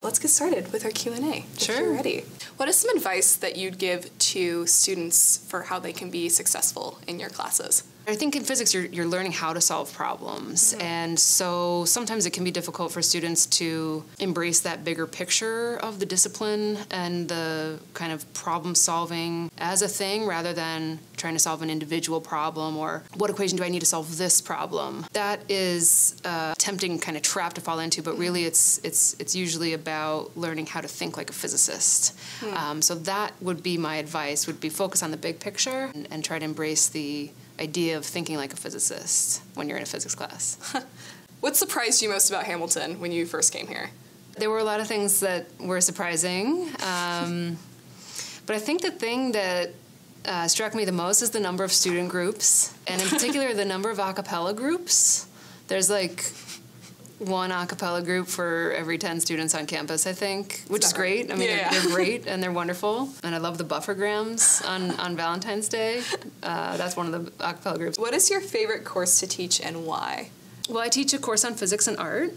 Let's get started with our Q&A, if Sure. you're ready. What is some advice that you'd give to students for how they can be successful in your classes? I think in physics you're learning how to solve problems, and so sometimes it can be difficult for students to embrace that bigger picture of the discipline and the kind of problem solving as a thing rather than trying to solve an individual problem or what equation do I need to solve this problem. That is a tempting kind of trap to fall into, but really it's usually about learning how to think like a physicist. So that would be my advice, would be focus on the big picture and try to embrace the idea of thinking like a physicist when you're in a physics class. What surprised you most about Hamilton when you first came here? There were a lot of things that were surprising, but I think the thing that struck me the most is the number of student groups, and in particular the number of a cappella groups. There's like one a cappella group for every 10 students on campus, I think, which is great. I mean, they're great and they're wonderful. And I love the buffergrams on Valentine's Day. That's one of the a cappella groups. What is your favorite course to teach and why? Well, I teach a course on physics and art.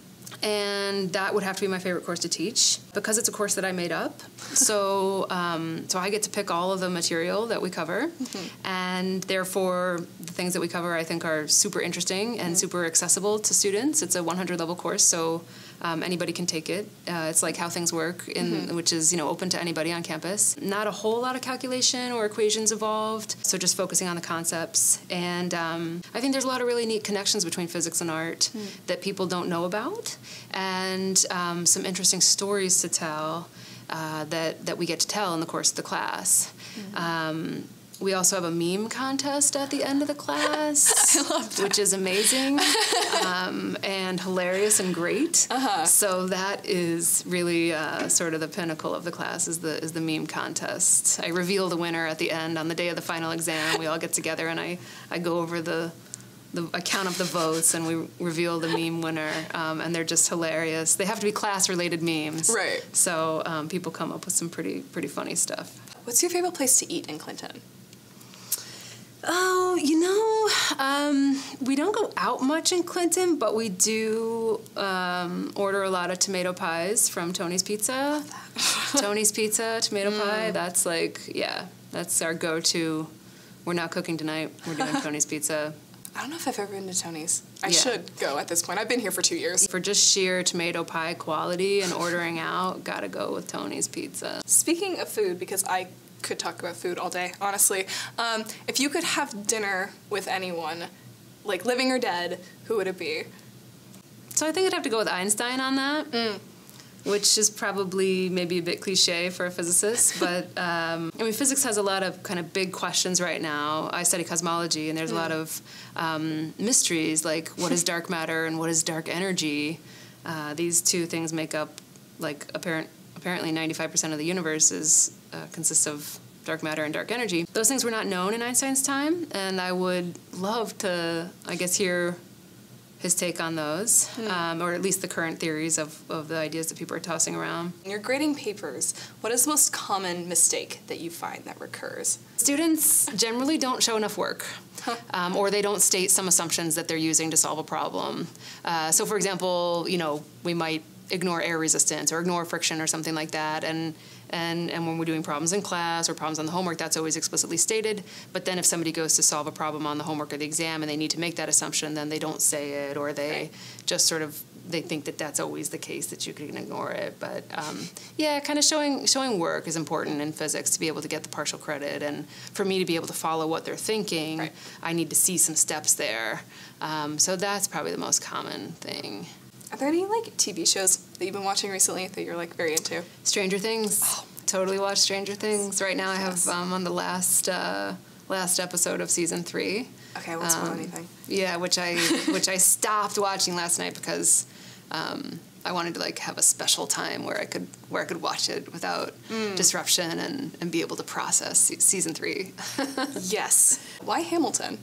And that would have to be my favorite course to teach because it's a course that I made up. So so I get to pick all of the material that we cover, and therefore the things that we cover I think are super interesting and super accessible to students. It's a 100-level course, so anybody can take it. It's like How Things Work, which is open to anybody on campus. Not a whole lot of calculation or equations involved, so just focusing on the concepts. And I think there's a lot of really neat connections between physics and art that people don't know about, and some interesting stories to tell that we get to tell in the course of the class. We also have a meme contest at the end of the class, I love that. which is amazing and hilarious and great. So that is really sort of the pinnacle of the class is the meme contest. I reveal the winner at the end on the day of the final exam. We all get together and I go over I count up the votes and we reveal the meme winner, and they're just hilarious. They have to be class-related memes, Right. So people come up with some pretty funny stuff. What's your favorite place to eat in Clinton? Oh, we don't go out much in Clinton, but we do order a lot of tomato pies from Tony's Pizza. Tony's Pizza, tomato pie, that's that's our go-to. We're not cooking tonight, we're doing Tony's Pizza. I don't know if I've ever been to Tony's. I should go at this point. I've been here for 2 years. For just sheer tomato pie quality and ordering out, gotta go with Tony's Pizza. Speaking of food, because I could talk about food all day, honestly, if you could have dinner with anyone, like living or dead, who would it be? So I think I'd have to go with Einstein on that. Which is probably maybe a bit cliche for a physicist, but physics has a lot of kind of big questions right now. I study cosmology, and there's a lot of mysteries, like what is dark matter and what is dark energy. These two things make up, like, apparently 95% of the universe consists of dark matter and dark energy. Those things were not known in Einstein's time, and I would love to, I guess, hear his take on those, or at least the current theories of the ideas that people are tossing around. When you're grading papers, what is the most common mistake that you find that recurs? Students generally don't show enough work, or they don't state some assumptions that they're using to solve a problem. So for example, we might ignore air resistance or ignore friction or something like that, and when we're doing problems in class or problems on the homework, that's always explicitly stated. But then if somebody goes to solve a problem on the homework or the exam and they need to make that assumption, then they don't say it, or they just sort of, they think that that's always the case, that you can ignore it. But kind of showing work is important in physics to be able to get the partial credit. And for me to be able to follow what they're thinking, I need to see some steps there. So that's probably the most common thing. Are there any TV shows that you've been watching recently that you're very into? Stranger Things. Oh. Totally watch Stranger Things. Right now I have on the last episode of season 3. Okay, I won't spoil anything. Yeah, which I stopped watching last night because I wanted to have a special time where I could watch it without disruption and be able to process season 3. Yes. Why Hamilton?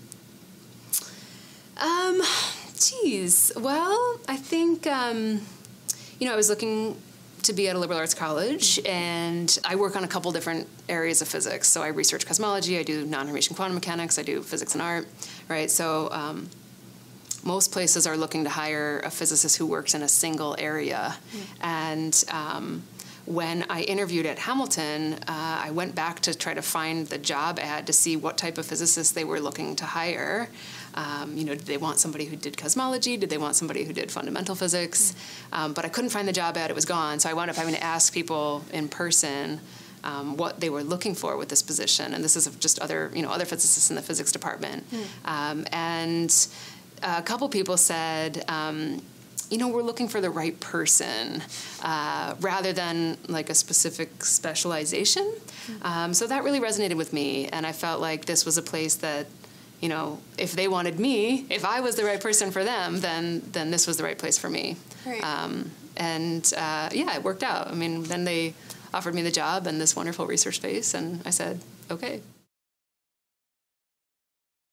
Well, I think I was looking to be at a liberal arts college, and I work on a couple different areas of physics. So I research cosmology, I do non-Hermitian quantum mechanics, I do physics and art, right? So most places are looking to hire a physicist who works in a single area. And when I interviewed at Hamilton, I went back to try to find the job ad to see what type of physicist they were looking to hire. Did they want somebody who did cosmology? Did they want somebody who did fundamental physics? But I couldn't find the job ad. It was gone. So I wound up having to ask people in person what they were looking for with this position. And this is just other physicists in the physics department. And a couple people said, we're looking for the right person rather than like a specific specialization. So that really resonated with me. And I felt like this was a place that, if they wanted me, if I was the right person for them, then this was the right place for me. Right. It worked out. I mean, then they offered me the job and this wonderful research space, and I said, okay.